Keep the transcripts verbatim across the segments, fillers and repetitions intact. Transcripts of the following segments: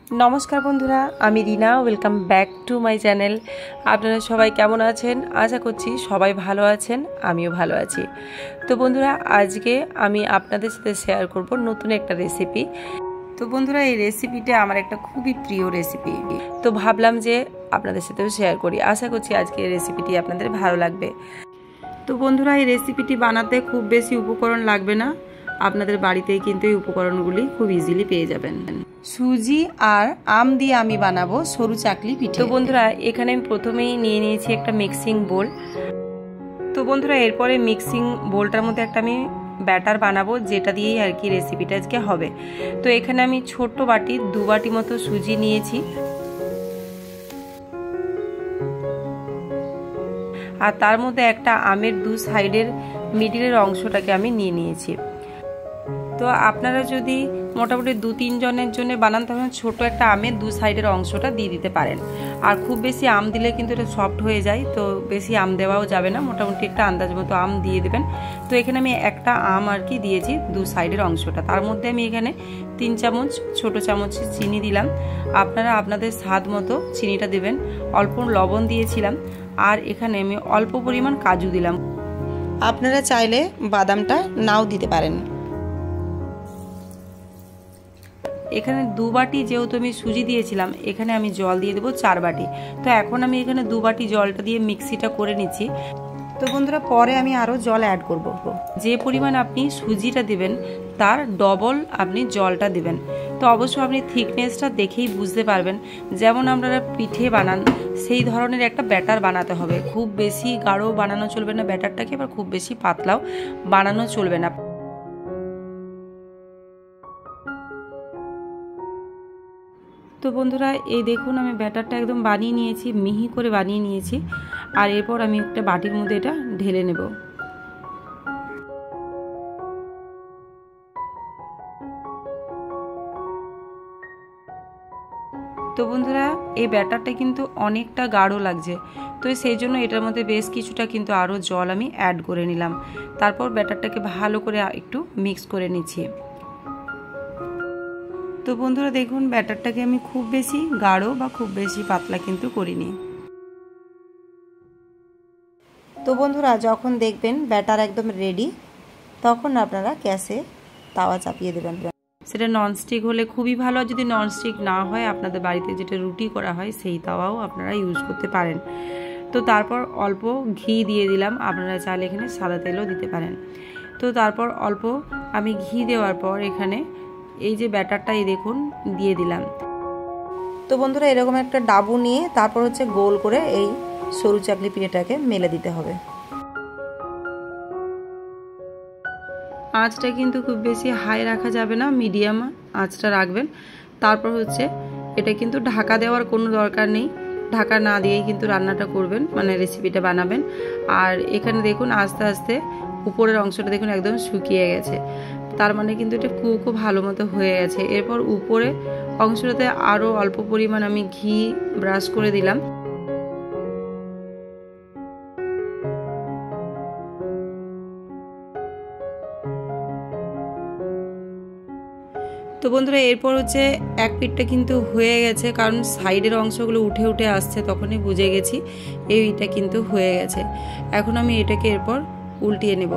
नमस्कार बंधुरा आमी Rina welcome back to my channel. आपनारा सबाई केमन आछेन? आशा करछि सबाई भालो आछेन, आमिओ भालो आछि। तो बंधुरा आजके आमी आपनादेर साथे शेयर करब नतुन एकटा रेसिपि। तो बंधुरा এই রেসিপিটা আমার একটা খুবই প্রিয় রেসিপি, তো ভাবলাম যে আপনাদের সাথেও শেয়ার করি। আশা করছি আজকে এই রেসিপিটি আপনাদের ভালো লাগবে। তো বন্ধুরা এই রেসিপিটি বানাতে খুব বেশি উপকরণ লাগবে না, আপনাদের বাড়িতেই কিন্তু এই উপকরণগুলি খুব ইজিলি পেয়ে যাবেন। সুজি আর আম দিয়ে আমি বানাবো সরু চাকলি পিঠে। তো বন্ধুরা এখানে আমি প্রথমেই নিয়ে নিয়েছি একটা মিক্সিং বোল। তো বন্ধুরা এরপরে মিক্সিং বোলটার মধ্যে একটা আমি ব্যাটার বানাবো, যেটা দিয়েই আর কি রেসিপিটা আজকে হবে। তো এখানে আমি ছোট্ট বাটি দু বাটি মতো সুজি নিয়েছি, আর তার মধ্যে একটা আমের দু সাইডের মিডিলের অংশটাকে আমি নিয়ে নিয়েছি। তো আপনারা যদি মোটামুটি দু তিন জনের জন্য বানান তাহলে ছোট একটা আমের দু সাইডের অংশটা দিয়ে দিতে পারেন। আর খুব বেশি আম দিলে কিন্তু এটা সফট হয়ে যায়, তো বেশি আম দেওয়াও যাবে না, মোটামুটি একটা আন্দাজ মতো আম দিয়ে দেবেন। তো এখানে আমি একটা আম আর কি দিয়েছি দু সাইডের অংশটা, তার মধ্যে আমি এখানে তিন চামচ ছোট চামচ চিনি দিলাম। আপনারা আপনাদের স্বাদ মতো চিনিটা দেবেন। অল্প লবণ দিয়েছিলাম, আর এখানে আমি অল্প পরিমাণ কাজু দিলাম। আপনারা চাইলে বাদামটা নাও দিতে পারেন। এখানে দু বাটি যেহেতু আমি সুজি দিয়েছিলাম, এখানে আমি জল দিয়ে দেবো চার বাটি। তো এখন আমি এখানে দু বাটি জলটা দিয়ে মিক্সিটা করে নিচ্ছি। তো বন্ধুরা পরে আমি আরও জল অ্যাড করব। যে পরিমাণ আপনি সুজিটা দিবেন তার ডবল আপনি জলটা দিবেন। তো অবশ্যই আপনি থিকনেসটা দেখেই বুঝতে পারবেন, যেমন আপনারা পিঠে বানান সেই ধরনের একটা ব্যাটার বানাতে হবে। খুব বেশি গাঢ় বানানো চলবে না ব্যাটারটাকে, আবার খুব বেশি পাতলাও বানানো চলবে না। তো বন্ধুরা এই দেখুন আমি ব্যাটারটা একদম বানিয়ে নিয়েছি, মিহি করে বানিয়ে নিয়েছি। আর এরপর আমি একটা বাটির মধ্যে এটা ঢেলে নেব। তো বন্ধুরা এই ব্যাটারটা কিন্তু অনেকটা গাঢ় লাগছে, তো সেই জন্য এটার মধ্যে বেশ কিছুটা কিন্তু আরও জল আমি অ্যাড করে নিলাম। তারপর ব্যাটারটাকে ভালো করে একটু মিক্স করে নিচ্ছি। তো বন্ধুরা দেখুন ব্যাটারটাকে আমি খুব বেশি গাঢ় বা খুব বেশি পাতলা কিন্তু করিনি। তো বন্ধুরা যখন দেখবেন ব্যাটার একদম রেডি, তখন আপনারা গ্যাসে তাওয়া চাপিয়ে দেবেন। সেটা ননস্টিক হলে খুবই ভালো, যদি ননস্টিক না হয় আপনাদের বাড়িতে যেটা রুটি করা হয় সেই তাওয়াও আপনারা ইউজ করতে পারেন। তো তারপর অল্প ঘি দিয়ে দিলাম, আপনারা চাইলে এখানে সাদা তেলও দিতে পারেন। তো তারপর অল্প আমি ঘি দেওয়ার পর এখানে এই যে ব্যাটারটা এই দেখুন দিয়ে দিলাম। তো বন্ধুরা এরকম একটা ডাবু নিয়ে তারপর হচ্ছে গোল করে এই সরু চাকলি পিঠেটাকে মেলে দিতে হবে। আঁচটা কিন্তু খুব বেশি হাই রাখা যাবে না, মিডিয়াম আঁচটা রাখবেন। তারপর হচ্ছে এটা কিন্তু ঢাকা দেওয়ার কোনো দরকার নেই, ঢাকা না দিয়েই কিন্তু রান্নাটা করবেন, মানে রেসিপিটা বানাবেন। আর এখানে দেখুন আস্তে আস্তে উপরের অংশটা দেখুন একদম শুকিয়ে গেছে, তার মানে কিন্তু এটা খুব খুব ভালো মতো হয়ে গেছে। এরপর উপরে অংশটাতে আরও অল্প পরিমাণ আমি ঘি ব্রাশ করে দিলাম। তো বন্ধুরা এরপর হচ্ছে এক পিঠটা কিন্তু হয়ে গেছে, কারণ সাইডের অংশগুলো উঠে উঠে আসছে, তখনই বুঝে গেছি এইটা কিন্তু হয়ে গেছে। এখন আমি এটাকে এরপর উল্টিয়ে নেব।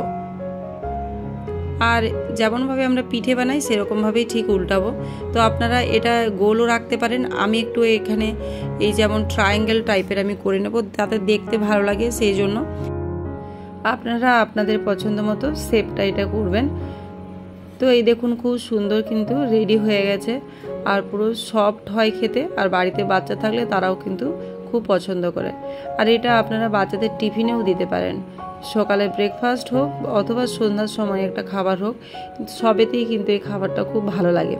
আর যেমনভাবে আমরা পিঠে বানাই সেরকমভাবেই ঠিক উল্টাবো। তো আপনারা এটা গোলও রাখতে পারেন, আমি একটু এখানে এই যেমন ট্রায়াঙ্গেল টাইপের আমি করে নেব, তাতে দেখতে ভালো লাগে, সেই জন্য আপনারা আপনাদের পছন্দ মতো শেপটা এটা করবেন। তো এই দেখুন খুব সুন্দর কিন্তু রেডি হয়ে গেছে, আর পুরো সফট হয় খেতে, আর বাড়িতে বাচ্চা থাকলে তারাও কিন্তু খুব পছন্দ করে। আর এটা আপনারা বাচ্চাদের টিফিনেও দিতে পারেন, সকালে ব্রেকফাস্ট হোক অথবা সন্ধ্যার সময় একটা খাবার হোক, সবেতেই কিন্তু এই খাবারটা খুব ভালো লাগে।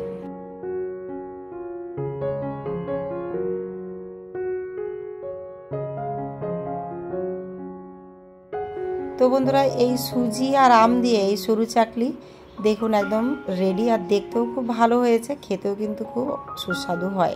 তো বন্ধুরা এই সুজি আর আম দিয়ে এই সরু চাকলি দেখুন একদম রেডি, আর দেখতেও খুব ভালো হয়েছে, খেতেও কিন্তু খুব সুস্বাদু হয়।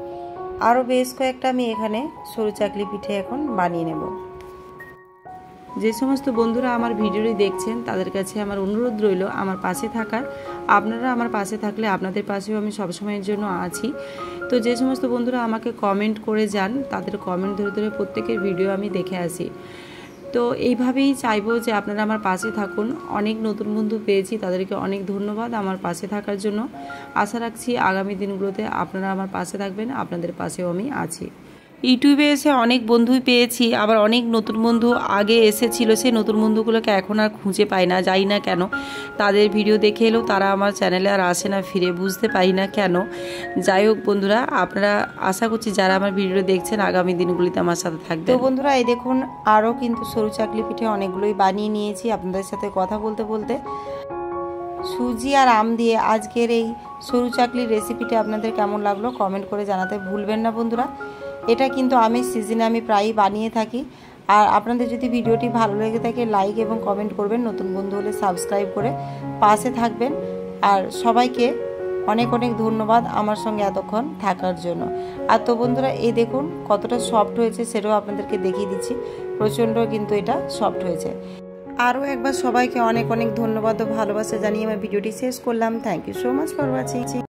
আরও বেশ কয়েকটা আমি এখানে সরু চাকলি পিঠে এখন বানিয়ে নেব। যে সমস্ত বন্ধুরা আমার ভিডিওটি দেখছেন তাদের কাছে আমার অনুরোধ রইল আমার পাশে থাকার। আপনারা আমার পাশে থাকলে আপনাদের পাশেও আমি সবসময়ের জন্য আছি। তো যে সমস্ত বন্ধুরা আমাকে কমেন্ট করে যান তাদের কমেন্ট ধরে ধরে প্রত্যেকের ভিডিও আমি দেখে আসি। তো এইভাবেই চাইবো যে আপনারা আমার পাশে থাকুন। অনেক নতুন বন্ধু পেয়েছি, তাদেরকে অনেক ধন্যবাদ আমার পাশে থাকার জন্য। আশা রাখছি আগামী দিনগুলোতে আপনারা আমার পাশে থাকবেন, আপনাদের পাশেও আমি আছি। ইউটিউবে এসে অনেক বন্ধুই পেয়েছি, আবার অনেক নতুন বন্ধু আগে এসেছিল, সেই নতুন বন্ধুগুলোকে এখন আর খুঁজে পাই না, যাই না কেন। তাদের ভিডিও দেখে এলেও তারা আমার চ্যানেলে আর আসে না ফিরে, বুঝতে পারি না কেন। যাই হোক বন্ধুরা, আপনারা আশা করছি যারা আমার ভিডিও দেখছেন আগামী দিনগুলিতে আমার সাথে থাকবে। তো বন্ধুরা এই দেখুন আরও কিন্তু সরু চাকলি পিঠে অনেকগুলোই বানিয়ে নিয়েছি আপনাদের সাথে কথা বলতে বলতে। সুজি আর আম দিয়ে আজকের এই সরু চাকলির রেসিপিটা আপনাদের কেমন লাগলো কমেন্ট করে জানাতে ভুলবেন না বন্ধুরা। এটা কিন্তু আমের সিজনে আমি প্রায়ই বানিয়ে থাকি। আর আপনাদের যদি ভিডিওটি ভালো লেগে থাকে লাইক এবং কমেন্ট করবেন, নতুন বন্ধু হলে সাবস্ক্রাইব করে পাশে থাকবেন। আর সবাইকে অনেক অনেক ধন্যবাদ আমার সঙ্গে এতক্ষণ থাকার জন্য। আর তো বন্ধুরা এই দেখুন কতটা সফট হয়েছে সেটাও আপনাদেরকে দেখিয়ে দিচ্ছি। প্রচণ্ড কিন্তু এটা সফট হয়েছে। আরও একবার সবাইকে অনেক অনেক ধন্যবাদ ও ভালোবাসা জানিয়ে আমার ভিডিওটি শেষ করলাম। Thank you so much for watching.